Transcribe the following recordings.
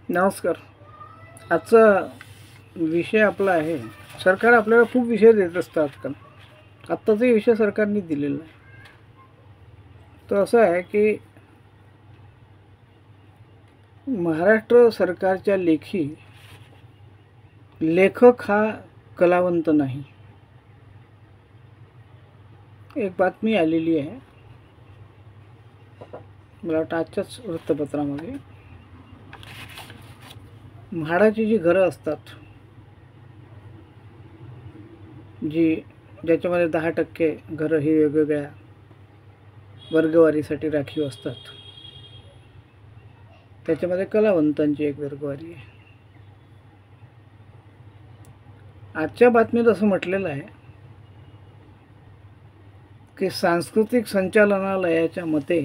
नमस्कार. आजचा विषय आपला आहे, सरकार आपल्याला खूप विषय देत असतं आजकाल. आत्ताचा विषय सरकारने दिलेला आहे. तो असा आहे की महाराष्ट्र सरकारच्या लेखक हा कलावंत नाही. एक बातमी आलेली आहे, मला वाटतं आजच्याच वृत्तपत्रामध्ये. म्हाडाची जी घरं असतात, ज्याच्यामध्ये 10% घरं ही वेगवेगळ्या वर्गवारीसाठी राखीव असतात, त्याच्यामध्ये कलावंतांची एक वर्गवारी आहे. आजच्या बातमीत असं म्हटलेलं आहे की सांस्कृतिक संचालनालयाच्या मते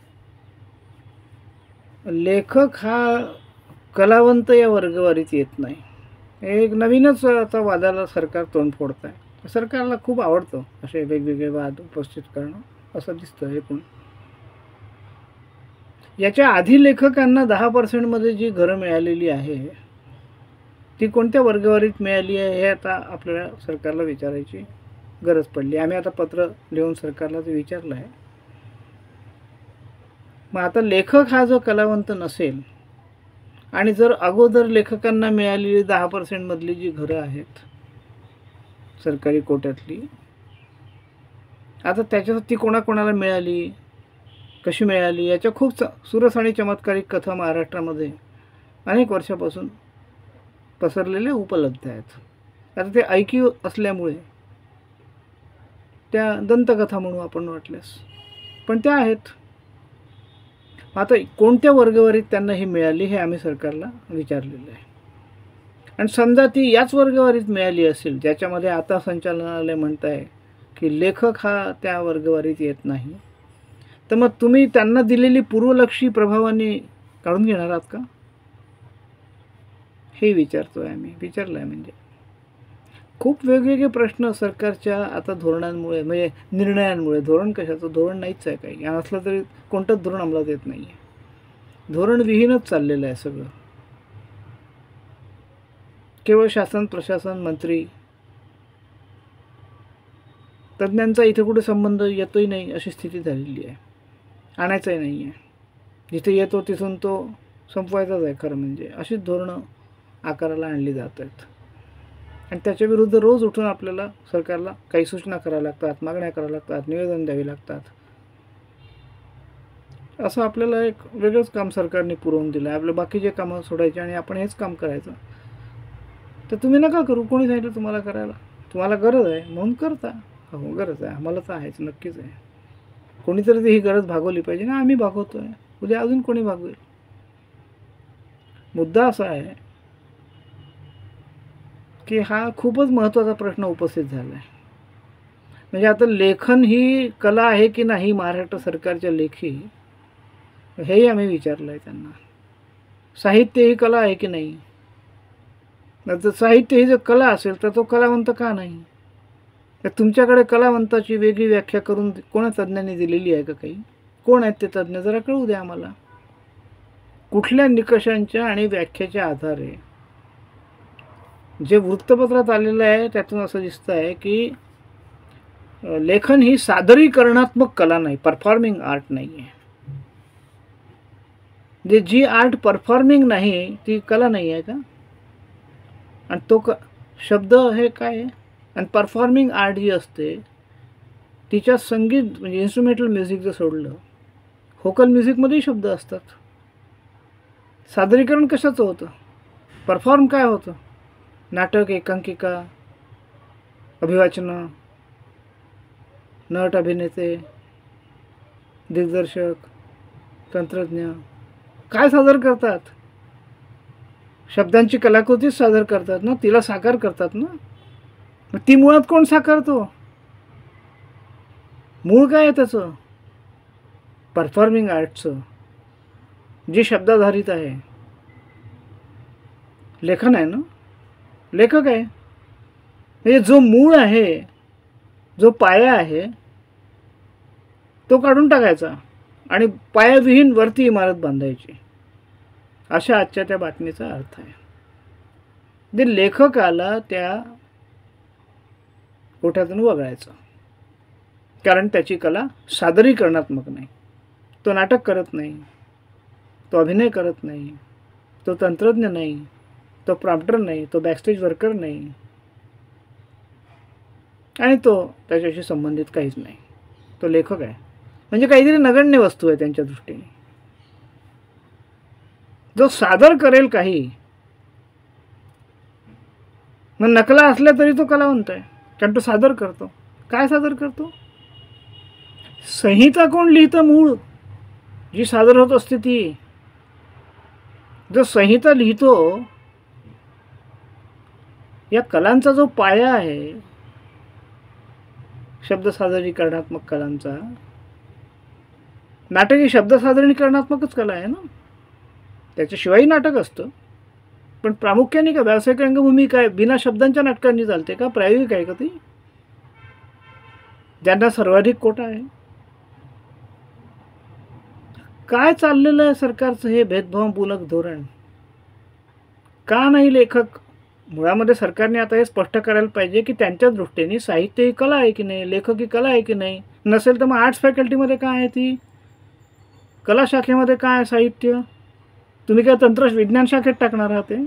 लेखक हा कलावंत या वर्गवारीत येत नाही. एक नवीनच आता वादाला सरकार तोंड फोडत आहे. सरकारला खूप आवडतं असे वेगवेगळे वाद उपस्थित करणं, असं दिसतं. हे पण याच्या आधी लेखकांना 10% जी घरं मिळालेली आहे ती कोणत्या वर्गवारीत मिळाली आहे हे आता आपल्याला सरकारला विचारायची गरज पडली. आम्ही आता पत्र लिहून सरकारला ते विचारलं आहे. मग आता लेखक हा जो कलावंत नसेल आणि जर अगोदर लेखकांना मिळालेली 10% जी घरं आहेत सरकारी कोट्यातली, आता त्याच्यासाठी कोणाकोणाला मिळाली, कशी मिळाली, याच्या खूप सुरस आणि चमत्कारिक कथा महाराष्ट्रामध्ये अनेक वर्षापासून पसरलेल्या उपलब्ध आहेत. आता ते ऐकीव असल्यामुळे त्या दंतकथा म्हणू आपण वाटल्यास, पण त्या आहेत. आता कोणत्या वर्गवारीत त्यांना ही मिळाली हे आम्ही सरकारला विचारलेलं आहे. आणि समजा ती याच वर्गवारीत मिळाली असेल ज्याच्यामध्ये आता संचालनालय म्हणत आहे की लेखक हा त्या वर्गवारीत येत नाही, तर मग तुम्ही त्यांना दिलेली पूर्वलक्षी प्रभावाने काढून घेणार आहात का, हे विचारतोय आम्ही. विचारलं आहे म्हणजे खूप वेगवेगळे प्रश्न सरकारच्या आता धोरणांमुळे, म्हणजे निर्णयांमुळे. धोरण कशाचं, धोरण नाहीच आहे काही. असलं तरी कोणतंच धोरण अंमलात येत नाही आहे. धोरण विहीनच चाललेलं आहे सगळं. केवळ शासन, प्रशासन, मंत्री, तज्ज्ञांचा इथे कुठे संबंध येतोही नाही अशी स्थिती झालेली आहे. आणायचाही नाही आहे. जिथे येतो तिथून तो संपवायचाच आहे खरं म्हणजे. अशीच धोरणं आकाराला आणली जात आहेत. आणि त्याच्या विरुद्ध रोज उठून आपल्याला सरकारला काही सूचना कराव्या लागतात, मागण्या कराव्या लागतात, निवेदन द्यावी लागतात. असं आपल्याला एक वेगळंच काम सरकारने पुरवून दिलं आहे. आपले बाकीचे कामं सोडायचे आणि आपण हेच काम करायचं. तर तुम्ही नका करू. कोणी सांगितलं तुम्हाला करायला? तुम्हाला गरज आहे म्हणून करता. हो, गरज आहे, आम्हाला तर आहेच, नक्कीच आहे. कोणीतरी ही गरज भागवली पाहिजे ना. आम्ही भागवतो आहे, उद्या अजून कोणी भागवेल. मुद्दा असा आहे की हा खूपच महत्त्वाचा प्रश्न उपस्थित झाला आहे. म्हणजे आता लेखन ही कला आहे की नाही महाराष्ट्र सरकारच्या लेखी, हेही आम्ही विचारलं आहे त्यांना. साहित्य ही कला आहे की नाही? तर साहित्य ही जर कला असेल तर तो कलावंत का नाही? तर तुमच्याकडे कलावंताची वेगळी व्याख्या करून कोणा तज्ज्ञांनी दिलेली आहे का काही? कोण आहेत ते तज्ज्ञ? जरा कळू द्या आम्हाला. कुठल्या निकषांच्या आणि व्याख्येच्या आधारे जे वृत्तपत्रात आलेलं आहे त्यातून असं दिसतं आहे की लेखन ही सादरीकरणात्मक कला नाही, परफॉर्मिंग आर्ट नाही आहे. म्हणजे जी आर्ट परफॉर्मिंग नाही ती कला नाही आहे का? आणि तो शब्द हे काय आहे? आणि परफॉर्मिंग आर्ट जी असते तिच्यात संगीत म्हणजे इन्स्ट्रुमेंटल म्युझिक जर सोडलं, व्होकल म्युझिकमध्येही शब्द असतात. सादरीकरण कशाचं होतं? परफॉर्म काय होतं? नाटक, एकांकिका, अभिवाचनं, नट, अभिनेते, दिग्दर्शक, तंत्रज्ञ काय सादर करतात? शब्दांची कलाकृतीच सादर करतात ना, तिला साकार करतात ना. मग ती मुळात कोण साकारतो? मूळ काय आहे त्याचं? परफॉर्मिंग आर्टचं जे शब्दाधारित आहे. लेखन आहे ना, लेखक आहे. म्हणजे जो मूळ आहे, जो पाया आहे तो काढून टाकायचा आणि पायाविहीन वरती इमारत बांधायची. अशा आजच्या त्या बातमीचा अर्थ आहे. ते लेखकाला त्या कोठ्यातून वगळायचं, कारण त्याची कला सादरीकरणात्मक नाही. तो नाटक करत नाही, तो अभिनय करत नाही, तो तंत्रज्ञ नाही, तो प्रॉम्प्टर नाही, तो बॅकस्टेज वर्कर नाही, आणि तो त्याच्याशी संबंधित काहीच नाही. तो लेखक आहे, म्हणजे काहीतरी नगण्य वस्तू आहे त्यांच्या दृष्टीने. जो सादर करेल काही, मग नकला असल्या तरी तो कलावंत आहे, कारण तो सादर करतो. काय सादर करतो? संहिता कोण लिहितं? मूळ जी सादर होत असते ती. जो संहिता लिहितो, या कलांचा जो पाया आहे, शब्द सादरीकरणात्मक कलांचा, नाटक ही शब्द सादरीकरणात्मकच कला आहे ना. त्याच्याशिवायही नाटक असतं, पण प्रामुख्याने का व्यावसायिक रंगभूमी काय बिना शब्दांच्या नाटकांनी चालते का? प्रायोगिक आहे का ती? ज्यांना सर्वाधिक कोटा आहे. काय चाललेलं आहे सरकारचं हे भेदभावपूलक धोरण? का नाही लेखक? मुळामध्ये सरकारने आता हे स्पष्ट करायला पाहिजे की त्यांच्या दृष्टीने साहित्य ही कला आहे की नाही, लेखक ही कला आहे की नाही. नसेल तर मग आर्ट्स फॅकल्टीमध्ये काय आहे, ती कला शाखेमध्ये काय आहे साहित्य? तुम्ही काय विज्ञान शाखेत टाकणार आहात? ते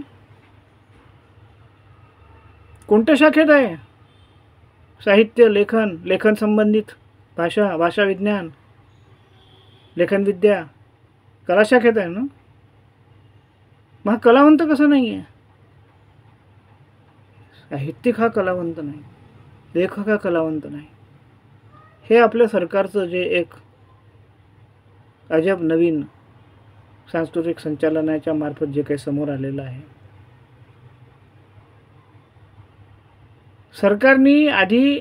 कोणत्या शाखेत आहे साहित्य? लेखन संबंधित भाषा विज्ञान, लेखनविद्या कला शाखेत आहे ना. मग कलावंत कसं नाही आहे? साहित्यिक हा कलावंत नाही, लेखक हा कलावंत नाही. हे आपल्या सरकारचं जे एक अजब नवीन सांस्कृतिक संचालनाच्या मार्फत जे काही समोर आलेलं आहे. सरकारने आधी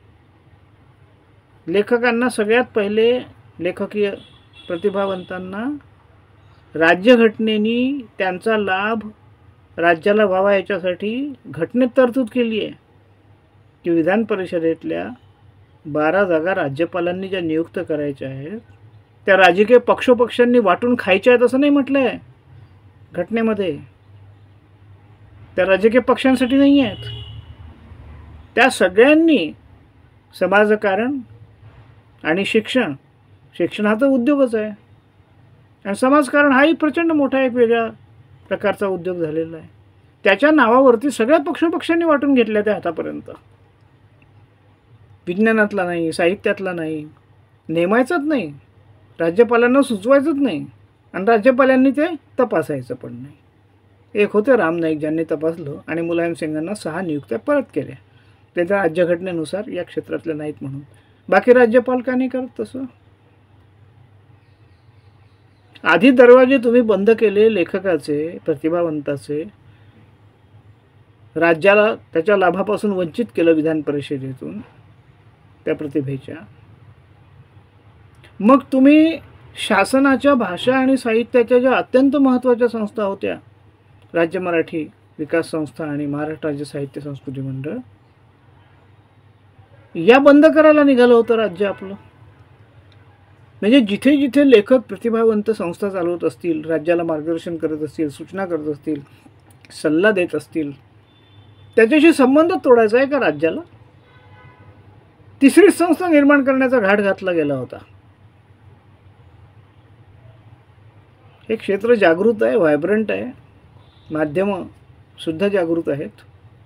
लेखकांना, सगळ्यात पहिले लेखकीय प्रतिभावंतांना, राज्यघटनेने त्यांचा लाभ राज्याला व्हावा याच्यासाठी घटनेत तरतूद केली आहे की विधान परिषदेतल्या 12 जागा राज्यपालांनी ज्या नियुक्त करायच्या आहेत त्या राजकीय पक्षोपक्षांनी वाटून खायच्या आहेत असं नाही म्हटलं आहे घटनेमध्ये. त्या राजकीय पक्षांसाठी नाही आहेत. त्या सगळ्यांनी समाजकारण आणि शिक्षण हा तर उद्योगच आहे, आणि समाजकारण हाही प्रचंड मोठा एक वेगळ्या प्रकारचा उद्योग झालेला आहे. त्याच्या नावावरती सगळ्या पक्षोपक्षांनी वाटून घेतल्या त्या आतापर्यंत. विज्ञानातला नाही, साहित्यातला नाही, नेमायचंच नाही, राज्यपालांना सुचवायचंच नाही, आणि राज्यपालांनी ते तपासायचं पण नाही. एक होते राम नाईक, ज्यांनी तपासलं आणि मुलायम सिंगांना 6 नियुक्त्या परत केल्या. त्यांच्या राज्यघटनेनुसार या क्षेत्रातले नाहीत म्हणून. बाकी राज्यपाल का नाही करत तसं? आधी दरवाजे तुम्ही बंद केले लेखकाचे, प्रतिभावंताचे, राज्याला त्याच्या लाभापासून वंचित केलं विधान परिषदेतून त्या प्रतिभेच्या. मग तुम्ही शासनाच्या भाषा आणि साहित्याच्या ज्या अत्यंत महत्त्वाच्या संस्था होत्या, राज्य मराठी विकास संस्था आणि महाराष्ट्र राज्य साहित्य संस्कृती मंडळ, या बंद करायला निघालं होतं राज्य आपलं. म्हणजे जिथे जिथे लेखक प्रतिभावंत संस्था चालवत असतील, राज्याला मार्गदर्शन करत असतील, सूचना करत असतील, सल्ला देत असतील, त्याच्याशी संबंध तोडायचा आहे का राज्याला? तिसरी संस्था निर्माण करण्याचा घाट घातला गेला होता. हे क्षेत्र जागृत आहे, व्हायब्रंट आहे, माध्यमं सुद्धा जागृत आहेत,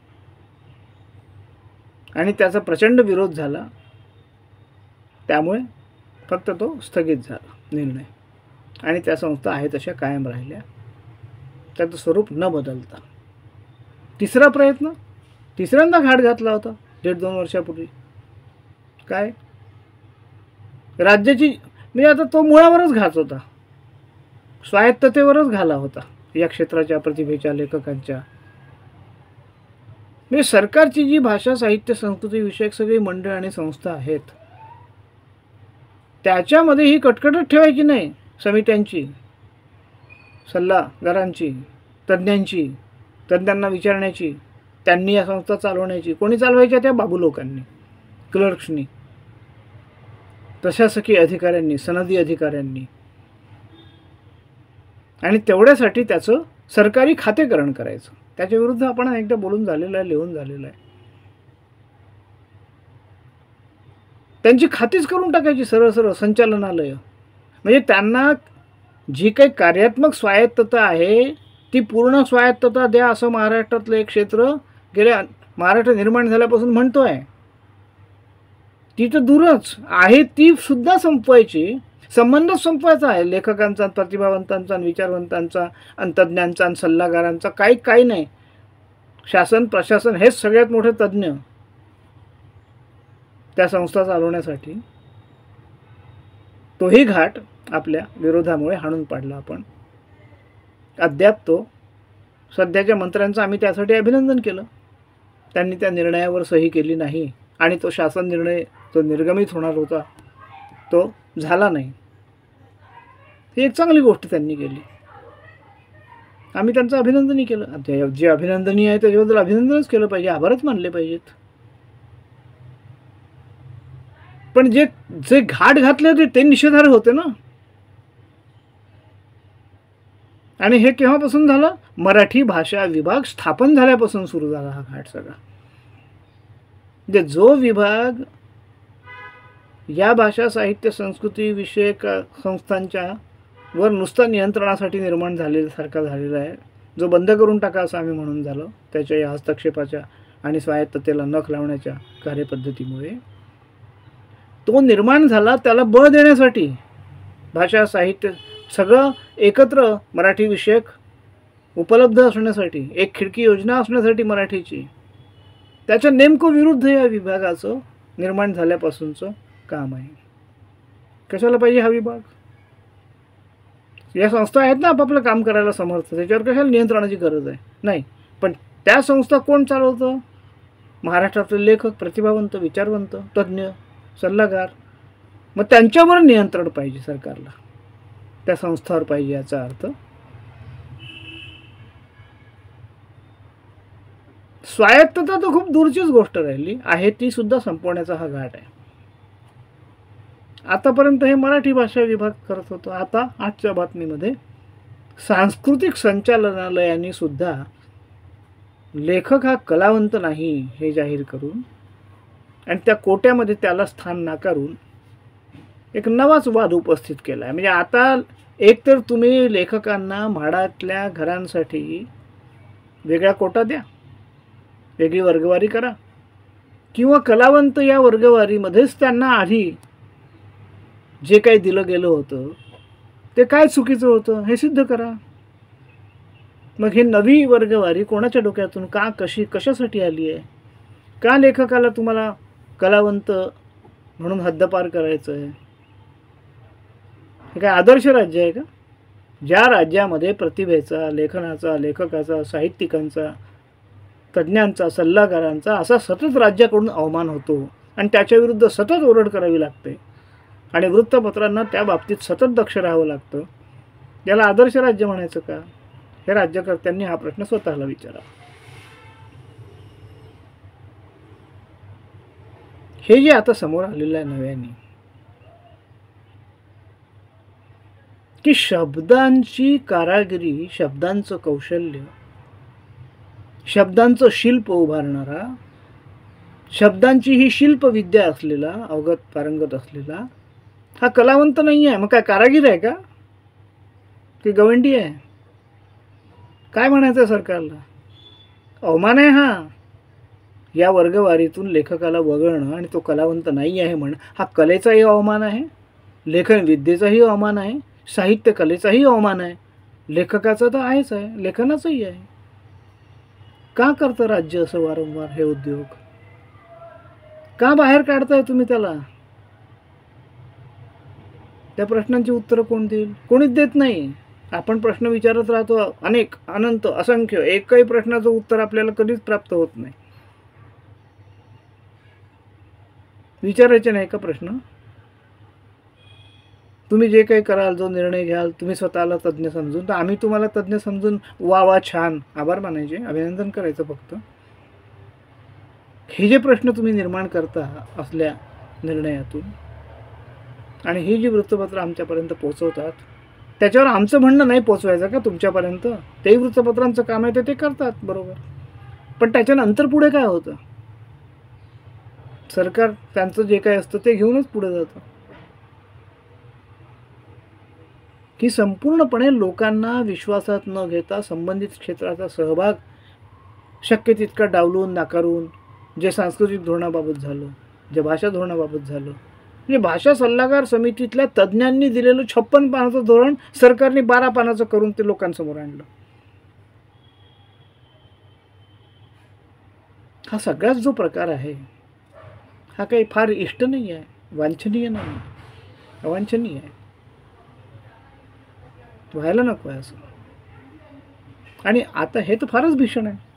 आणि त्याचा प्रचंड विरोध झाला. त्यामुळे फक्त तो स्थगित झाला निर्णय, आणि त्या संस्था आहेत अशा कायम राहिल्या, त्याचं स्वरूप न बदलता. तिसरा प्रयत्न, तिसऱ्यांदा घाट घातला होता 1.5-2 वर्षापूर्वी. काय राज्याची, म्हणजे आता तो मुळावरच घात होता, स्वायत्ततेवरच घाला होता या क्षेत्राच्या प्रतिभेच्या लेखकांच्या. म्हणजे सरकारची जी भाषा साहित्य संस्कृती विषयक सगळी मंडळ आणि संस्था आहेत, त्याच्यामध्ये ही कटकटच ठेवायची नाही. समित्यांची, सल्लागारांची, तज्ज्ञांची, तज्ज्ञांना विचारण्याची, त्यांनी या संस्था चालवण्याची. कोणी चालवायच्या? त्या बाबू लोकांनी, क्लर्क्सनी, प्रशासकीय अधिकाऱ्यांनी, सनदी अधिकाऱ्यांनी. आणि तेवढ्यासाठी त्याचं सरकारी खातेकरण करायचं. त्याच्याविरुद्ध आपण एकदा बोलून झालेलं आहे, लिहून झालेलं आहे. त्यांची खातीच करून टाकायची सरळ सरळ संचालनालय. म्हणजे त्यांना जी काही कार्यात्मक स्वायत्तता आहे ती पूर्ण स्वायत्तता द्या असं महाराष्ट्रातलं एक क्षेत्र गेल्या महाराष्ट्र निर्माण झाल्यापासून म्हणतोय. ती तर दूरच आहे, ती सुद्धा संपवायची. संबंधच संपवायचा आहे लेखकांचा, प्रतिभावंतांचा, विचारवंतांचा, तज्ज्ञांचा आणि सल्लागारांचा. काही नाही. शासन प्रशासन हेच सगळ्यात मोठे तज्ज्ञ त्या संस्था चालवण्यासाठी. तोही घाट आपल्या विरोधामुळे हाणून पाडला आपण. अद्याप तो सध्याच्या मंत्र्यांचं आम्ही त्यासाठी अभिनंदन केलं. त्यांनी त्या निर्णयावर सही केली नाही आणि तो शासन निर्णय जो निर्गमित होणार होता तो झाला नाही. ही एक चांगली गोष्ट त्यांनी केली. आम्ही त्यांचं अभिनंदनही केलं. जे अभिनंदनीय आहे त्याच्याबद्दल अभिनंदनच केलं पाहिजे, आभारच मानले पाहिजेत. पण जे जे घाट घातले होते ते निषेधार्ह होते ना. आणि हे केव्हापासून झालं? मराठी भाषा विभाग स्थापन झाल्यापासून सुरू झाला हा घाट सगळा. म्हणजे जो विभाग या भाषा साहित्य संस्कृती विषयक संस्थांच्या वर नुसता नियंत्रणासाठी निर्माण झालेल्यासारखा झालेला आहे, जो बंद करून टाका असं आम्ही म्हणून झालं त्याच्या या हस्तक्षेपाच्या आणि स्वायत्ततेला नख लावण्याच्या कार्यपद्धतीमुळे, तो निर्माण झाला त्याला बळ देण्यासाठी. भाषा साहित्य सगळं एकत्र मराठी विषयक उपलब्ध असण्यासाठी, एक खिडकी योजना असण्यासाठी मराठीची. त्याच्या नेमकं विरुद्ध या विभागाचं निर्माण झाल्यापासूनचं काम आहे. कशाला पाहिजे हा विभाग? या संस्था आहेत ना आपापलं काम करायला समर्थ, त्याच्यावर कशाला नियंत्रणाची गरज आहे? नाही. पण त्या संस्था कोण चालवतं? महाराष्ट्रातले लेखक, प्रतिभावंत, विचारवंत, तज्ज्ञ, सल्लागार. मग त्यांच्यावर नियंत्रण पाहिजे सरकारला, त्या संस्थावर पाहिजे. याचा अर्थ स्वायत्तता तर खूप दूरचीच गोष्ट राहिली आहे, ती सुद्धा संपवण्याचा हा घाट आहे. आतापर्यंत हे मराठी भाषा विभाग करत होतो. आता आजच्या बातमीमध्ये सांस्कृतिक संचालनालयाने सुद्धा लेखक हा कलावंत नाही हे जाहीर करून आणि त्या कोट्यामध्ये त्याला स्थान नाकारून एक नवाच वाद उपस्थित केला आहे. म्हणजे आता एकतर तुम्ही लेखकांना म्हाडातल्या घरांसाठी वेगळा कोटा द्या, वेगळी वर्गवारी करा, किंवा कलावंत या वर्गवारीमध्येच त्यांना आधी जे काही दिलं गेलं होतं ते काय चुकीचं होतं हे सिद्ध करा. मग हे नवी वर्गवारी कोणाच्या डोक्यातून का, कशी, कशासाठी आली आहे? का लेखकाला तुम्हाला कलावंत म्हणून हद्दपार करायचं आहे? हे काय आदर्श राज्य आहे का? ज्या राज्यामध्ये प्रतिभेचा, लेखनाचा, लेखकाचा, साहित्यिकांचा, तज्ज्ञांचा, सल्लागारांचा असा सतत राज्याकडून अवमान होतो आणि त्याच्याविरुद्ध सतत ओरड करावी लागते आणि वृत्तपत्रांना त्या बाबतीत सतत दक्ष राहावं लागतं, याला आदर्श राज्य म्हणायचं का? हे राज्यकर्त्यांनी हा प्रश्न स्वतःला विचारा. हे जे आता समोर आलेलं आहे नव्याने, की शब्दांची कारागिरी, शब्दांचं कौशल्य, शब्दांचं शिल्प उभारणारा, शब्दांची ही शिल्पविद्या असलेला, अवगत पारंगत असलेला हा कलावंत नाही आहे. मग काय कारागीर आहे का, की गवंडी आहे? काय म्हणायचं सरकारला? अवमान आहे हा. या वर्गवारीतून लेखकाला वगळणं आणि तो कलावंत नाही आहे म्हणणं हा कलेचाही अवमान आहे, लेखन विद्येचाही अवमान आहे, साहित्य कलेचाही अवमान आहे. लेखकाचं तर आहेच आहे, लेखनाचंही आहे. का करतं राज्य असं वारंवार हे उद्योग? का बाहेर काढताय तुम्ही त्याला? त्या प्रश्नांची उत्तरं कोण देईल? कोणीच देत नाही. आपण प्रश्न विचारत राहतो, अनेक, अनंत, असंख्य. एकही प्रश्नाचं उत्तर आपल्याला कधीच प्राप्त होत नाही. विचारायचे नाही का प्रश्न? तुम्ही जे काही कराल, जो निर्णय घ्याल, तुम्ही स्वतःला तज्ज्ञ समजून, तर आम्ही तुम्हाला तज्ज्ञ समजून वा वा छान आभार मानायचे, अभिनंदन करायचं फक्त. हे जे प्रश्न तुम्ही निर्माण करता असल्या निर्णयातून आणि ही जी वृत्तपत्र आमच्यापर्यंत पोहोचवतात, त्याच्यावर आमचं म्हणणं नाही पोचवायचं का तुमच्यापर्यंत? तेही वृत्तपत्रांचं काम आहे, ते करतात बरोबर. पण त्याच्यानंतर पुढे काय होतं? सरकार त्यांचं जे काही असतं ते घेऊनच पुढे जातं, की संपूर्णपणे लोकांना विश्वासात न घेता संबंधित क्षेत्राचा सहभाग शक्य तितका डावलून नाकारून, जे सांस्कृतिक धोरणाबाबत झालं, जे भाषा धोरणाबाबत झालं, म्हणजे भाषा सल्लागार समितीतल्या तज्ज्ञांनी दिलेलं 56 पानाचं धोरण सरकारने 12 पानाचं करून ते लोकांसमोर आणलं. हा सगळाच जो प्रकार आहे हा काही फार इष्ट नाही आहे, वांछनीय नाही, अवांछनीय आहे, व्हायला नको आहे असं. आणि आता हे तर फारच भीषण आहे.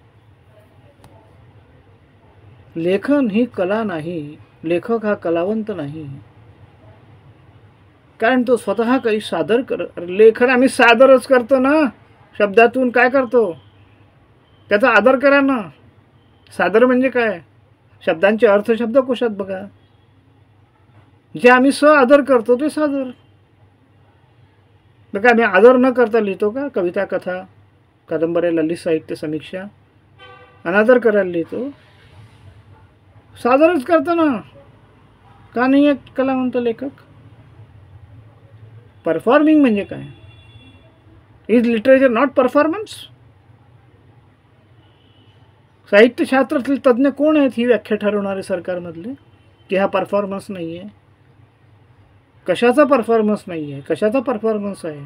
लेखन ही कला नाही, लेखक हा कलावंत नाही, कारण तो स्वतः काही सादर लेखन आम्ही सादरच करतो ना, शब्दातून काय करतो, त्याचा आदर करा ना. सादर म्हणजे काय? शब्दांचे अर्थ शब्दकोशात बघा. जे आम्ही आदर करतो ते सादर. बघा, आम्ही आदर न करता लिहितो का? कविता, कथा, कादंबऱ्या, ललित साहित्य, समीक्षा अनादर करायला लिहितो? सादरच करतो ना. का नाही आहे कलावंत लेखक? परफॉर्मिंग म्हणजे काय? Is literature not performance? साहित्यशास्त्रातले तज्ज्ञ कोण आहेत ही व्याख्या ठरवणारे सरकारमधले, की हा परफॉर्मन्स नाही आहे? कशाचा परफॉर्मन्स नाही आहे? कशाचा परफॉर्मन्स आहे?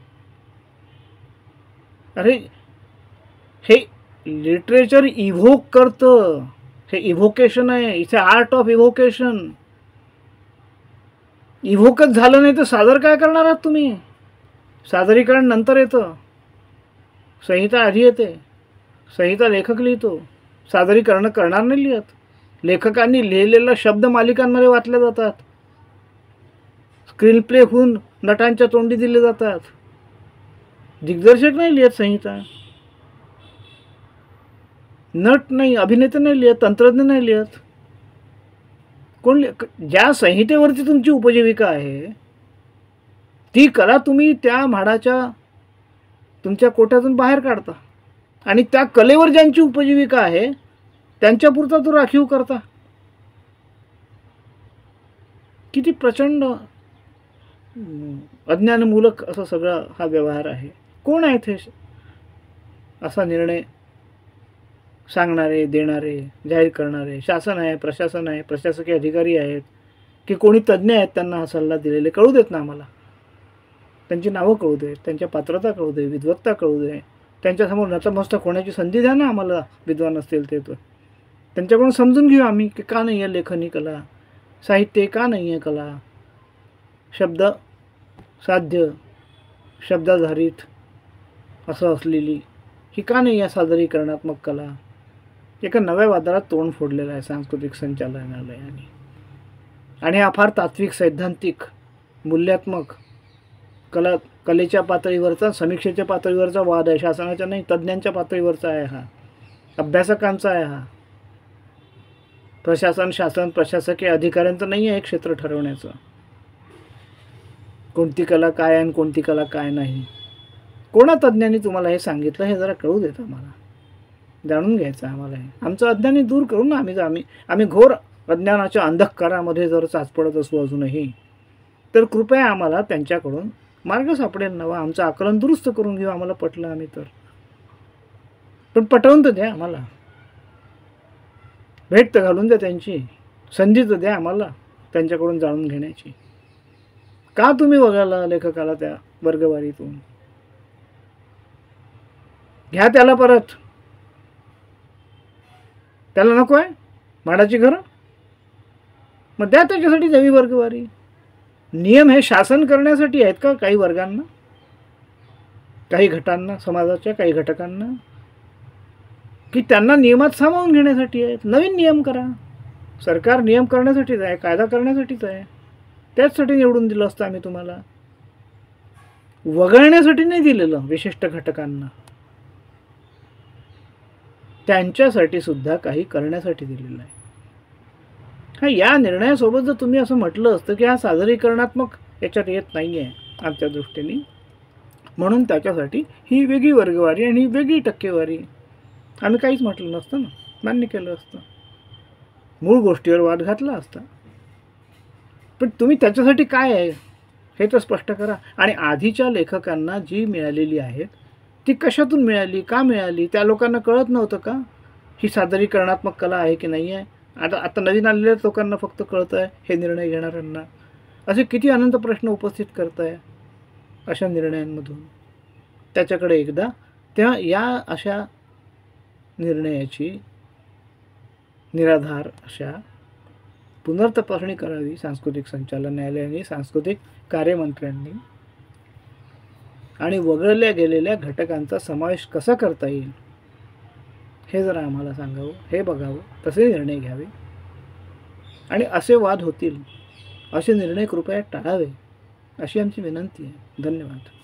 अरे हे लिटरेचर इव्होक करतं, हे इव्होकेशन आहे. It's art of evocation. इव्होकच झालं नाही तर सादर काय करणार आहात तुम्ही? सादरीकरण नंतर येतं, संहिता आधी येते. संहिता लेखक लिहितो, सादरीकरण करणार नाही लिहत. लेखकांनी लिहिलेला शब्द मालिकांमध्ये वाचले जातात, स्क्रीन प्ले होऊन नटांच्या तोंडी दिले जातात. दिग्दर्शक नाही लिहत संहिता, नट नाही, अभिनेते नाही लिहत, तंत्रज्ञ नाही लिहत. कोण ज्या संहितेवरती तुमची उपजीविका आहे ती कला तुम्ही त्या म्हाडाच्या तुमच्या कोट्यातून बाहेर काढता, आणि त्या कलेवर ज्यांची उपजीविका आहे त्यांच्यापुरता तो राखीव करता. किती प्रचंड अज्ञानमूलक असं सगळं हा व्यवहार आहे. कोण आहेत हे असा निर्णय सांगणारे, देणारे, जाहीर करणारे? शासन आहे, प्रशासन आहे, प्रशासकीय अधिकारी आहेत, की कोणी तज्ज्ञ आहेत त्यांना हा सल्ला दिलेले? कळू देत ना आम्हाला. त्यांची नावं कळू दे, त्यांच्या पात्रता कळू दे, विद्वत्ता कळू दे. त्यांच्यासमोर नतमस्तक होण्याची संधी द्या ना आम्हाला, विद्वान असतील ते. तर त्यांच्याकडून समजून घेऊ आम्ही की का नाही आहे लेखनी कला, साहित्य का नाही आहे कला, शब्द साध्य, शब्दाधारित असं असलेली ही का नाही आहे सादरीकरणात्मक कला. एका नव्या वादळात तोंड फोडलेलं आहे सांस्कृतिक संचालनालयाने. आणि हा फार तात्विक, सैद्धांतिक, मूल्यात्मक, कलेच्या पातळीवरचा, समीक्षेच्या पातळीवरचा वाद आहे. शासनाच्या नाही, तज्ज्ञांच्या पातळीवरचा आहे हा, अभ्यासकांचा आहे हा. प्रशासन, शासन, प्रशासकीय अधिकाऱ्यांचं नाही आहे हे क्षेत्र ठरवण्याचं कोणती कला काय आणि कोणती कला काय नाही. कोणा तज्ज्ञांनी तुम्हाला हे सांगितलं हे जरा कळू देत आम्हाला, जाणून घ्यायचं आम्हाला. हे आमचं अज्ञानी दूर करून ना आम्ही घोर अज्ञानाच्या अंधकारामध्ये जर चाचपडत असू अजूनही, तर कृपया आम्हाला त्यांच्याकडून मार्ग सापडेल नवा. आमचं आकलन दुरुस्त करून घेऊ, आम्हाला पटलं आम्ही तर. पण पटवून तर द्या आम्हाला, भेट तर घालून द्या, त्यांची संधी तर द्या आम्हाला त्यांच्याकडून जाणून घेण्याची. का तुम्ही वगळला लेखकाला त्या वर्गवारीतून? घ्या त्याला परत. त्याला नको आहे म्हाडाची घरं, मग द्या त्याच्यासाठी नवी वर्गवारी. नियम हे शासन करण्यासाठी आहेत का काही वर्गांना, काही गटांना, समाजाच्या काही घटकांना, की त्यांना नियमात सामावून घेण्यासाठी आहेत? नवीन नियम करा. सरकार नियम करण्यासाठीच आहे, कायदा करण्यासाठीच आहे. त्याचसाठी निवडून दिलं असतं आम्ही तुम्हाला, वगळण्यासाठी नाही दिलेलं. विशिष्ट घटकांना त्यांच्यासाठी सुद्धा काही करण्यासाठी दिलेलं आहे. हा, या निर्णयासोबत जर तुम्ही असं म्हटलं असतं की हा सादरीकरणात्मक याच्यात येत नाही आहे, आमच्या दृष्टीने. म्हणून त्याच्यासाठी ही वेगळी वर्गवारी आणि ही वेगळी टक्केवारी. आम्ही काहीच म्हटलं नसतं ना, मान्य केलं असतं, मूळ गोष्टीवर वाद घातला असता. पण तुम्ही त्याच्यासाठी काय आहे हे तर स्पष्ट करा. आणि आधीच्या लेखकांना जी मिळालेली आहेत ती कशातून मिळाली, का मिळाली, त्या लोकांना कळत नव्हतं का ही सादरीकरणात्मक कला आहे की नाही आहे? आता नवीन आलेल्या लोकांना फक्त कळतं आहे हे निर्णय घेणाऱ्यांना. असे किती अनंत प्रश्न उपस्थित करत आहे अशा निर्णयांमधून. त्याच्याकडे एकदा तेव्हा या अशा निर्णयाची निराधार अशा पुनर्तपासणी करावी सांस्कृतिक संचालनालयाने, सांस्कृतिक कार्यमंत्र्यांनी. आणि वगळल्या गेलेल्या घटकांचा समावेश कसा करता येईल हे जरा आम्हाला सांगावं, हे बघावं, तसे निर्णय घ्यावे. आणि असे वाद होतील असे निर्णय कृपया टाळावे अशी आमची विनंती आहे. धन्यवाद.